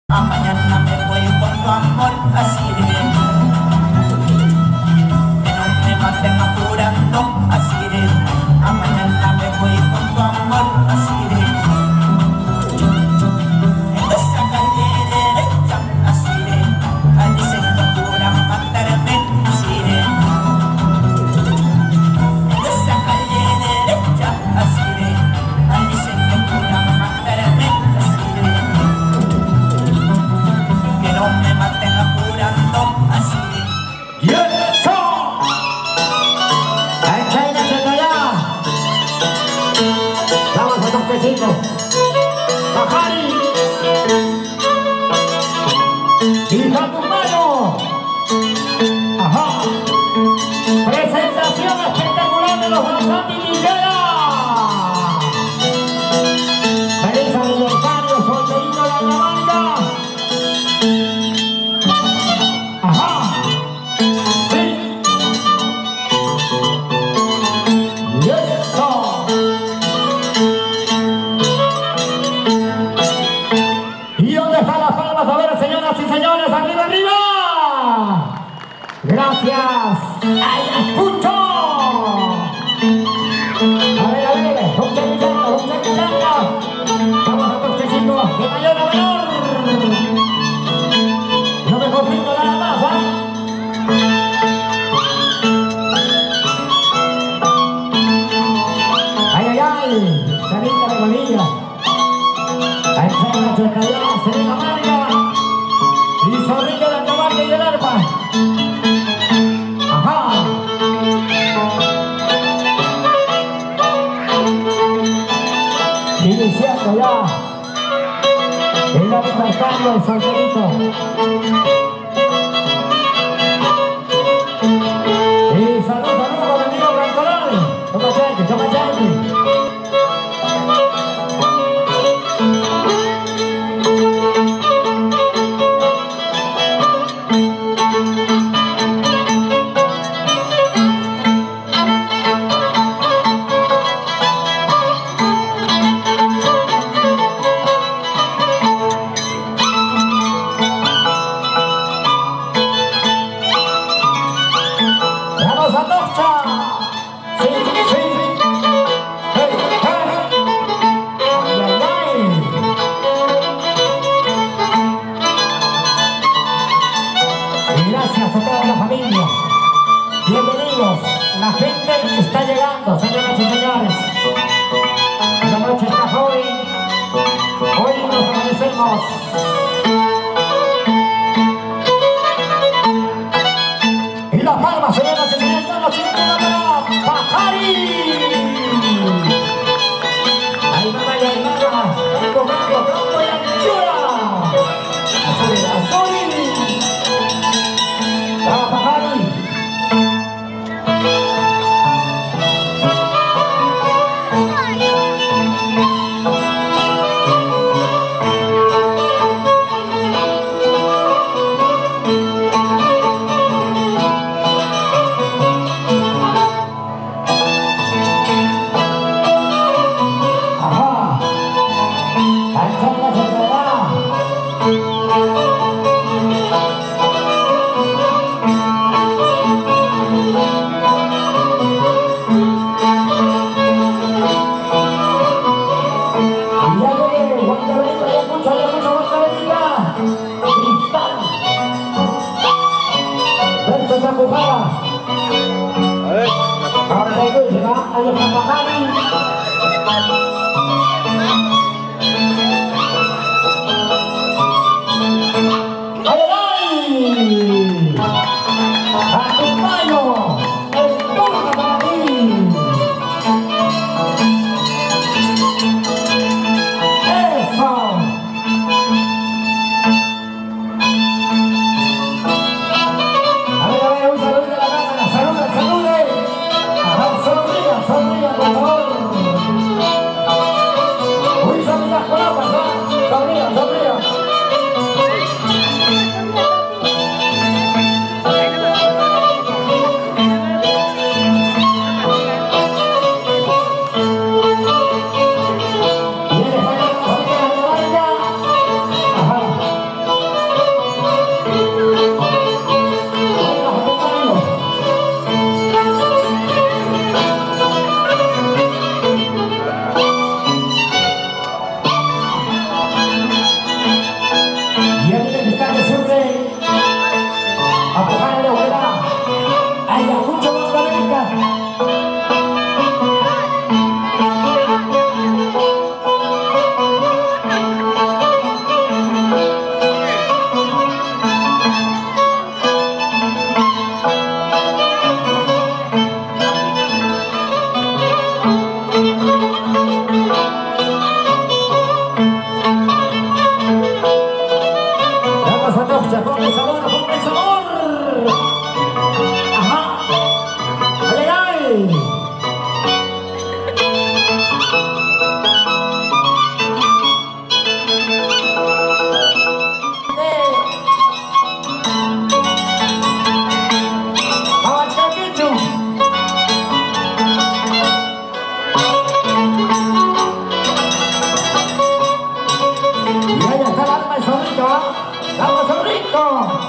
A mañana me voy con tu amor así de bien. Que no me maten apurando así de. A mañana me voy con tu amor así de. En esa calle derecha así de. Al dicen que procuran matarme así de. En esa calle derecha así de. Al dicen que procuran matarme así de. No me maten apurando así. ¡Y eso! ¡Enchaina, ya! Vamos a un pesito. ¡Bajari! ¡Y con tu mano! ¡Ajá! ¡Presentación espectacular de los Brazati Liguera! ¡Feliz aniversario, solterito de la banda! Gracias. ¡Ay, escucho! A ver, un chachichango. Vamos a toquecitos de mayor a menor. No me conflicto nada más, ¿ah? ¡Ay, ay, ay! Salita de bolilla. Ahí está la chacallá, Selena Marga. Y Zorrito de la Camarga y del Arpa. Iniciando ya el aniversario del solterito. Y salud con el amigo Blancolón. Toma chanque. Gracias a toda la familia. Bienvenidos. La gente está llegando, señoras y señores. La noche está joven. Hoy nos amanecemos. Y las palmas, señoras y señores, la noche para Bajari. Ahí nada, ahí nada. Campo y anchura. Azul. A ver, ahora se va a los Bajari. ¡Ay! ¡A tu mayo! ¡El turno para ti! ¡Eso! A ver, un saludo de la cámara. ¡Salude! Sonría, por favor. marcha, con el sabor, con el sabor. Ajá. ¡Ay, ay! ¡Vamos, Chaquicho! Y ahí está el alma de Zorrito, ¿ah? ¡Vamos, Zorrito!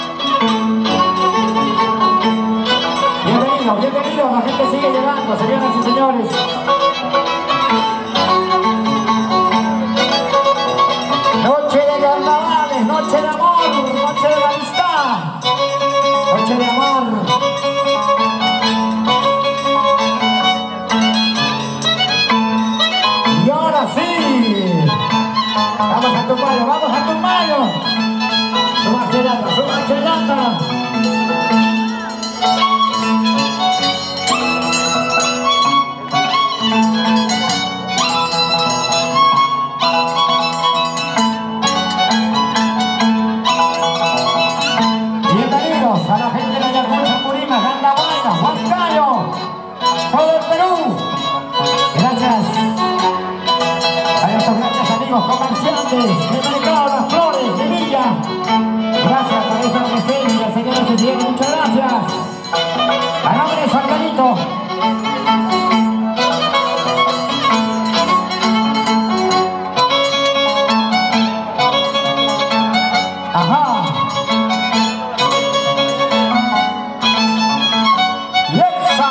Bienvenido, bienvenido, la gente sigue llegando, señoras y señores. Noche de carnavales, noche de amor, noche de amistad, noche de amor. Y ahora sí, vamos a Tumayo, vamos a Tumayo. Suma Chelata, suma Chelata. Bienvenidos a la gente de Ayacucho, Purima, Gandahuayna, Huancayo, todo el Perú. Gracias a nuestros grandes amigos comerciantes de Mercado Las Flores de Villa. Gracias por esa presencia, señores y señores, muchas gracias. A nombre de Salgadito. Ajá. ¡Lexa!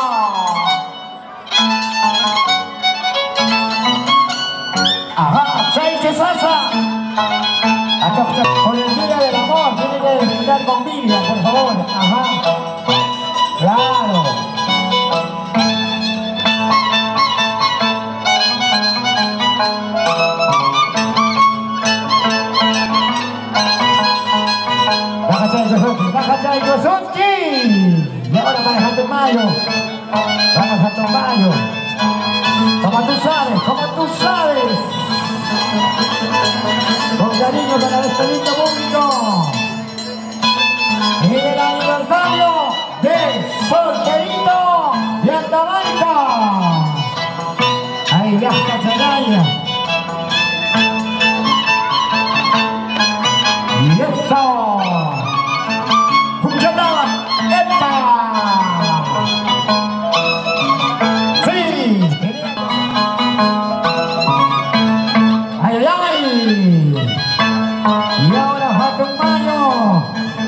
Ajá, Cheche Sasa. Por el día del amor, tiene que brindar con Vilia, por favor. Ajá. Claro. Baja Chayko Suski. Y ahora para Tumayo. Vamos a Tumayo. Como tú sabes, como tú sabes. Con cariño para este lindo público. Y el aniversario de Solterito de Andamarca. Ahí gasta Chagaya. Y eso. ¡Puchataba! ¡Epa! ¡Sí! ¡Ay, ay, ay! Y ahora va Tumayo.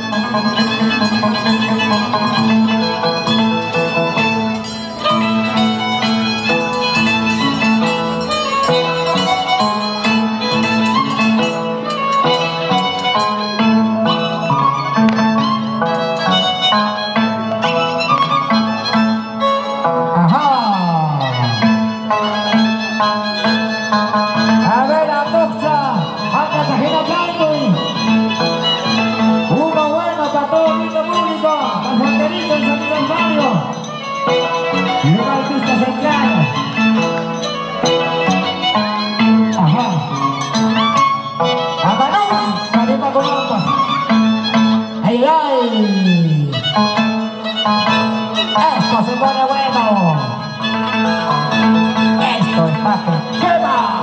Y un artista cercano. Ajá. ¡Vámonos! ¡Carita con agua! ¡Ay, ay! ¡Esto se pone bueno! ¡Esto es papi! ¡Quema!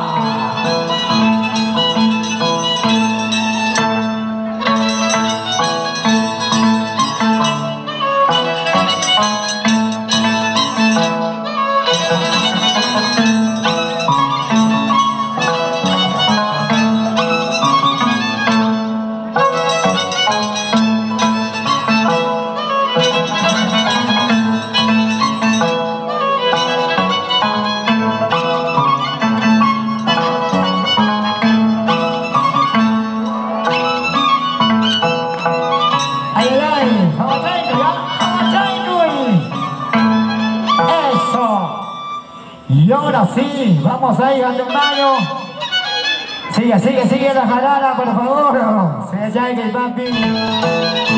Y ahora sí, vamos a ir a Tumayo. Sigue la jalada, por favor. Se allá que papi.